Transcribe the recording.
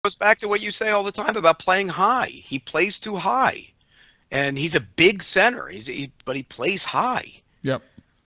goes back to what you say all the time about playing high. He plays too high, and he's a big center. But he plays high. Yep.